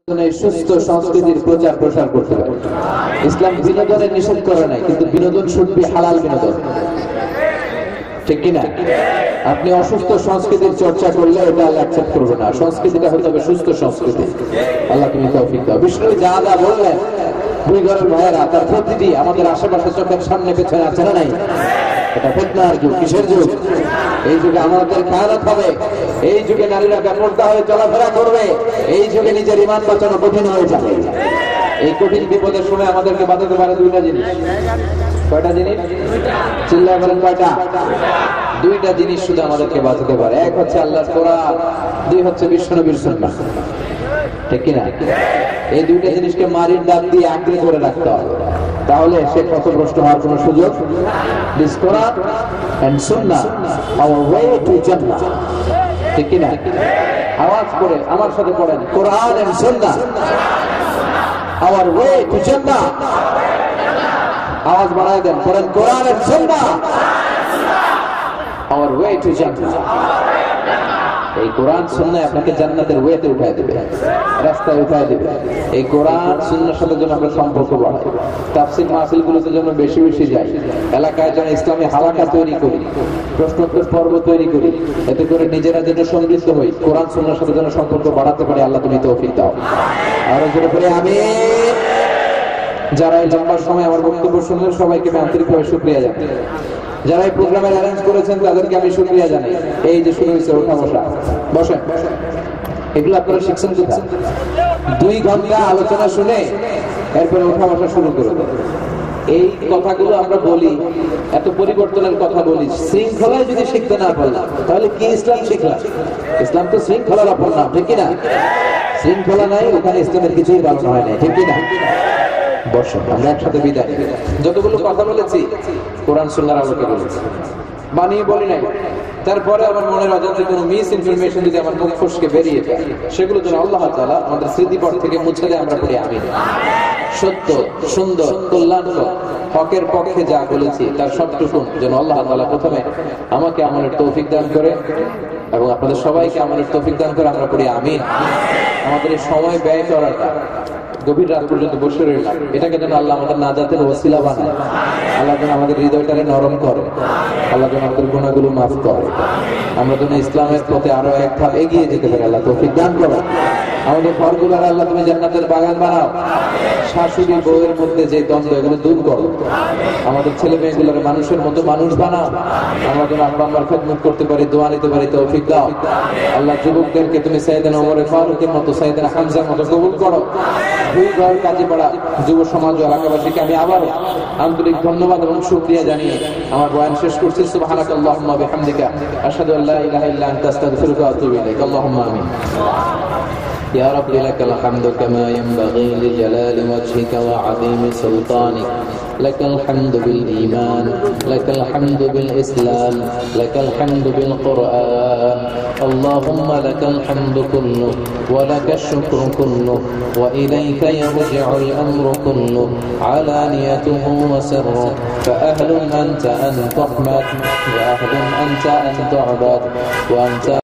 সুস্থ সংস্কৃতির প্রচার প্রসার করতে পারে। ইসলাম বিনোদনের নিষেধ করে নাই, কিন্তু বিনোদন শুড বি হালাল বিনোদন, ঠিক কিনা? আপনি অসুস্থ সংস্কৃতির চর্চা করলে এটা আল্লাহ অ্যাকসেপ্ট করবে না। সংস্কৃতিটা হতে হবে সুস্থ সংস্কৃতি। আল্লাহ তুমি তৌফিক দাও। বিষ্ণু যা যা বললেন, দুই ঘরের ভাইয়েরা, তার প্রতিটি আমাদের আশেপাশে চোখের সামনে পেছনে আছে না নাই? এটা ফিতনার যুগ। কিসের যুগ? এই যুগে আমাদের খেয়ালত হবে, এই যুগে নারীরা বেপরদা হয়ে চলাফেরা করবে, এই যুগে নিজের ঈমান বাঁচানো কঠিন হয়ে যাবে। এই কঠিন বিপদের সময় আমাদেরকে বাঁচাতে পারে দুইটা জিনিস। কয়টা জিনিস? চিল্লায় বলেন কয়টা? দুইটা জিনিস শুধু আমাদেরকে বাঁচাতে পারে। এক হচ্ছে আল্লাহর কোরআন, দুই হচ্ছে বিশ্বনবীর সুন্নাহ, ঠিক কিনা? এই দুইটা জিনিসকে মারির দাঁত দিয়ে আঁকড়ে ধরে রাখতে হবে, তাহলে সে পথভ্রষ্ট হওয়ার কোনো সুযোগ। This Quran and Sunnah our way to Jannah, ঠিক কিনা? আওয়াজ করে আমার সাথে পড়েন, Quran and Sunnah our way to Jannah. আওয়াজ বাড়ায় দেন, পড়েন, Quran and Sunnah our way to Jannah. এই কোরআন সুন্নাহ আপনাকে জান্নাতের ওয়েতে উঠায় দেবে, রাস্তায় উঠায় দেবে। এই কোরআন সুন্নাহর সাথে যেন আমরা সম্পর্ক বাড়াই, তাফসীর মাহফিলগুলোতে যেন বেশি বেশি যাই, এলাকায় যেন ইসলামী হালাকা তৈরি করি, প্রশ্নোত্তর পর্ব তৈরি করি, এতে করে নিজেরা যেন সমৃদ্ধ হই, কোরআন সুন্নাহর সাথে যেন সম্পর্ক বাড়াতে পারি। আল্লাহ তুমি তৌফিক দাও। আরো জোরে করে আমিন। যারা এই লম্বা সময় আমার বক্তব্য শুনলেন, সবাইকে আমি আন্তরিকভাবে শুকরিয়া জানাই। যারা এই প্রোগ্রামের অ্যারেঞ্জ করেছেন তাদেরকে আমি শুকরিয়া জানাই। এই যে শুরু হয়েছে ওঠা বসা, বসেন, এগুলো আপনারা শিখছেন কোথায়? 2 ঘন্টা আলোচনা শুনে এরপরে ওঠা বসা শুরু করে দেন। এই কথাগুলো আমরা বলি, এত পরিবর্তনের কথা বলি, শৃঙ্খলায় যদি শিখতে না পারলাম তাহলে কি ইসলাম শিখলাম? ইসলাম তো শৃঙ্খলার অপর নাম, ঠিক কিনা? শৃঙ্খলা নাই, ওখানে ইসলামের কিছুই পালন হয় না, ঠিক কিনা? বসেন, আমরা একসাথে বিদায়। যতগুলো কথা বলেছি কোরআন সুন্নাহর আলোকে বলেছি, বানিয়ে বলি নাই। তারপরে আমার মনের অজান্তে কোনো মিস ইনফরমেশন যদি আমার মুখ ফসকে বেরিয়ে যায়, সেগুলো যেন আল্লাহ তাআলা আমাদের স্মৃতিপট থেকে মুছে দেয়, আমরা পড়ি আমিন। সত্য, সুন্দর, কল্যাণকর, হকের পক্ষে যা বলেছি তার সবটুকু যেন আল্লাহ তাআলা প্রথমে আমাকে আমলের তৌফিক দান করে এবং আপনাদের সবাইকে আমলের তৌফিক দান করে, আমরা পড়ি আমিন। আমাদের এই সময় ব্যয় করাটা, গভীর রাত পর্যন্ত বসে রইলাম, এটাকে যেন আল্লাহ আমাদের নাজাতের ওসিলা বানায়। আল্লাহ যেন আমাদের হৃদয়টাকে নরম করে, আল্লাহ যেন আমাদের গুনাহগুলো মাফ করে, আমরা যেন ইসলামের পথে আরো এক ধাপ এগিয়ে যেতে পারি। আল্লাহ তৌফিক দান করো। আমাদের ঘরগুলোর আল্লাহ তুমি জান্নাতের বাগান বানাও। শাশুড়ি বউয়ের মধ্যে যে দ্বন্দ্ব, এগুলো দূর করো। আমাদের ছেলে মেয়েগুলোর মানুষের মতো মানুষ বানাও, আমরা যেন আব্বা আম্মার খেদমত করতে পারি, দোয়া নিতে পারি, তৌফিক দাও। আল্লাহ যুবকদেরকে তুমি সাইয়েদনা ওমর ফারুকের মতো, সাইয়েদনা হামজার মতো কবুল করো। দুই ঘর কাজে পড়া যুব সমাজ ও এলাকাবাসীকে আমি আবার আন্তরিক ধন্যবাদ এবং শুকরিয়া জানিয়ে আমার বয়ান শেষ করছি। সুবহানাকাল্লাহুম্মা বিহামদিকা আশহাদু আল্লা ইলাহা ইল্লা আনতা আস্তাগফিরুকা ওয়া আতুবু ইলাইক। আল্লাহুম্মা আমিন। يا رب لك الحمد كما ينبغي لجلال وجهك وعظيم سلطانك. لك الحمد بالإيمان، لك الحمد بالإسلام، لك الحمد بالقرآن. اللهم لك الحمد كله ولك الشكر كله وإليك يرجع الأمر كله علانيته وسره. فأهل أنت أن تحمد وأهل أنت أن تعبد وأنت